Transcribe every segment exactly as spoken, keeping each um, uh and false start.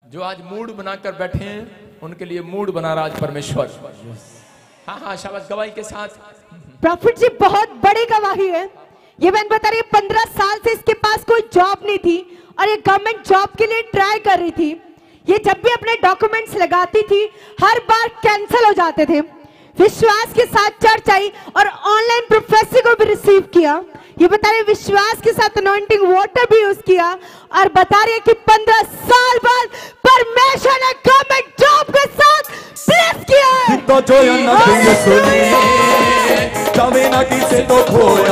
जो आज मूड बनाकर बैठे हैं उनके लिए मूड बना रहा आज परमेश्वर। हाँ हाँ शाबाश, गवाही के साथ। प्रॉफिट जी बहुत बड़ी गवाही है। ये बहन बता रही है पंद्रह साल से इसके पास कोई जॉब नहीं थी और ये गवर्नमेंट जॉब के लिए ट्राई कर रही थी। ये जब भी अपने डॉक्यूमेंट्स लगाती थी हर बार कैंसिल हो जाते थे। विश्वास के साथ चर्च आई और ऑनलाइन प्रोफेसी को भी रिसीव किया। ये बता रहे विश्वास के साथ अनॉइंटिंग वाटर भी यूज किया और बता रही है कि पंद्रह साल बाद परमेश्वर ने गवर्नमेंट जॉब के साथ ब्लेस किया है। तो जो नबी सुनी जावे ना किसे तो खोया,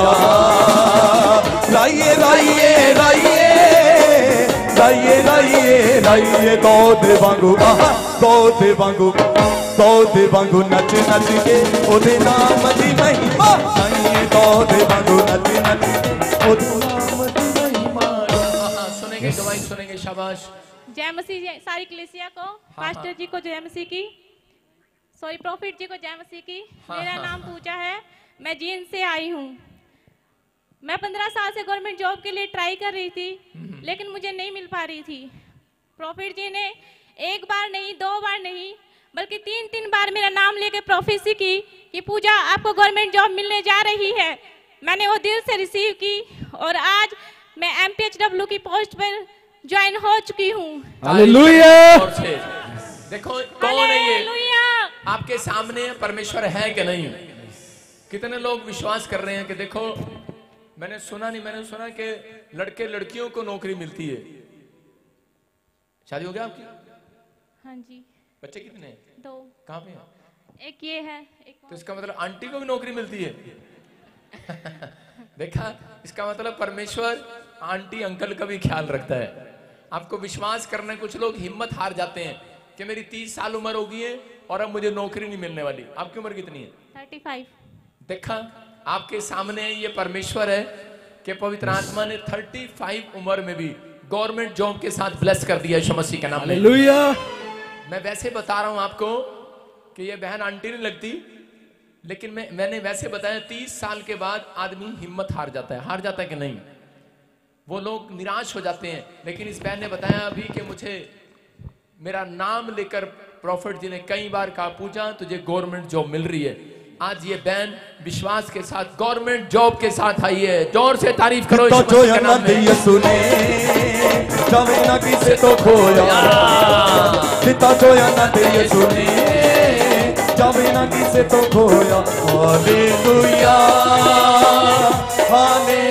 लाइए लाइए लाइए लाइए लाइए लाइए गौद वांगू, गौद वांगू गौद वांगू नच नच के ओदे नाम दी महिमा, लाइए गौद वांगू नच नच के ओदे नाम दी महिमा। सुनेंगे गवाही सुनेंगे, शाबाश। जय मसीह जी सारी कलीसिया को, पास्टर जी को जय मसीह की, सॉरी प्रॉफिट जी को जय मसीह की। मेरा नाम पूजा है, मैं जींद से आई हूँ। मैं पंद्रह साल से गवर्नमेंट जॉब के लिए ट्राई कर रही थी लेकिन मुझे नहीं मिल पा रही थी। प्रॉफिट जी ने एक बार नहीं, दो बार नहीं, बल्कि तीन तीन बार मेरा नाम लेके प्रोफेसी की कि पूजा आपको गवर्नमेंट जॉब मिलने जा रही है। मैंने वो दिल से रिसीव की और आज मैं एम पी एच डब्ल्यू की पोस्ट पर ज्वाइन हो चुकी हूँ। हालेलुया। देखो कौन है ये? आपके सामने परमेश्वर है कि नहीं? कितने लोग विश्वास कर रहे हैं कि देखो मैंने सुना नहीं, मैंने सुना कि लड़के लड़कियों को नौकरी मिलती है। शादी हो गया आपकी? हाँ जी। बच्चे कितने हैं? दो। कहाँ पे हैं? एक ये है, एक तो इसका मतलब आंटी को भी नौकरी मिलती है। देखा, इसका मतलब परमेश्वर आंटी अंकल का भी ख्याल रखता है। आपको विश्वास करने कुछ लोग हिम्मत हार जाते हैं कि मेरी तीस साल उम्र हो गई है और अब मुझे नौकरी नहीं मिलने वाली। आपकी उम्र कितनी है? Thirty five. देखा, आपके सामने ये परमेश्वर है कि पवित्र आत्मा ने पैंतीस उम्र में भी गवर्नमेंट जॉब के साथ ब्लेस कर दिया यीशु मसीह के नाम में। हालेलुया। मैं वैसे बता रहा हूं आपको कि ये बहन आंटी नहीं लगती, लेकिन मैं मैंने वैसे बताया तीस साल के बाद आदमी हिम्मत हार जाता है। हार जाता है कि नहीं? वो लोग निराश हो जाते हैं। लेकिन इस बहन ने बताया अभी कि मुझे मेरा नाम लेकर प्रॉफिट जी ने कई बार कहा पूजा तुझे गवर्नमेंट जॉब मिल रही है। आज ये बहन विश्वास के साथ गवर्नमेंट जॉब के साथ आई है। जोर से तारीफ करो। तो जो नबी सुने जावे ना किसे तो खोया, पिता जो नबी सुने जावे ना किसे तो खोया। Hallelujah hallelujah.